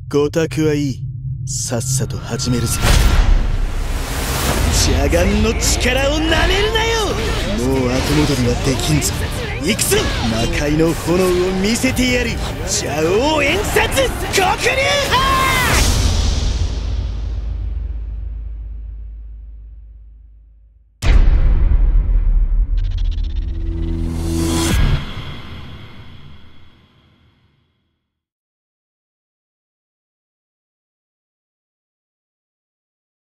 ごたくはいい。さっさと始めるぜ。邪眼の力をなめるなよ。もう後戻りはできんぞ。行くぞ。魔界の炎を見せてやる。邪王演殺黒竜派。